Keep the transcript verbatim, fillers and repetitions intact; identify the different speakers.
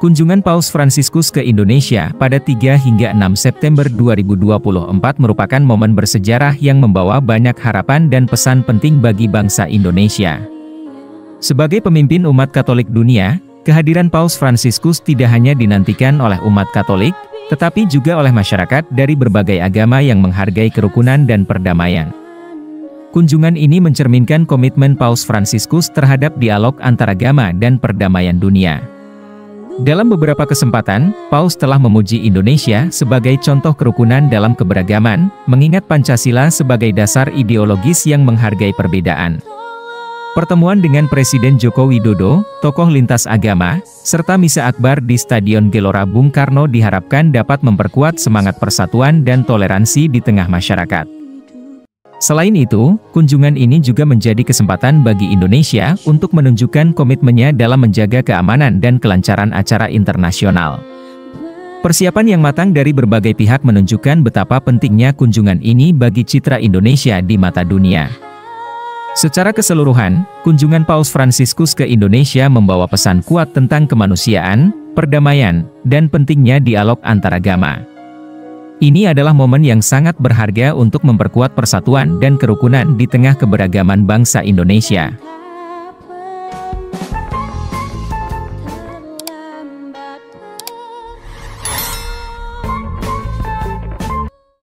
Speaker 1: Kunjungan Paus Fransiskus ke Indonesia pada tiga hingga enam September dua ribu dua puluh empat merupakan momen bersejarah yang membawa banyak harapan dan pesan penting bagi bangsa Indonesia. Sebagai pemimpin umat Katolik dunia, kehadiran Paus Fransiskus tidak hanya dinantikan oleh umat Katolik, tetapi juga oleh masyarakat dari berbagai agama yang menghargai kerukunan dan perdamaian. Kunjungan ini mencerminkan komitmen Paus Fransiskus terhadap dialog antaragama dan perdamaian dunia. Dalam beberapa kesempatan, Paus telah memuji Indonesia sebagai contoh kerukunan dalam keberagaman, mengingat Pancasila sebagai dasar ideologis yang menghargai perbedaan. Pertemuan dengan Presiden Joko Widodo, tokoh lintas agama, serta misa akbar di Stadion Gelora Bung Karno diharapkan dapat memperkuat semangat persatuan dan toleransi di tengah masyarakat. Selain itu, kunjungan ini juga menjadi kesempatan bagi Indonesia untuk menunjukkan komitmennya dalam menjaga keamanan dan kelancaran acara internasional. Persiapan yang matang dari berbagai pihak menunjukkan betapa pentingnya kunjungan ini bagi citra Indonesia di mata dunia. Secara keseluruhan, kunjungan Paus Fransiskus ke Indonesia membawa pesan kuat tentang kemanusiaan, perdamaian, dan pentingnya dialog antaragama. Ini adalah momen yang sangat berharga untuk memperkuat persatuan dan kerukunan di tengah keberagaman bangsa Indonesia.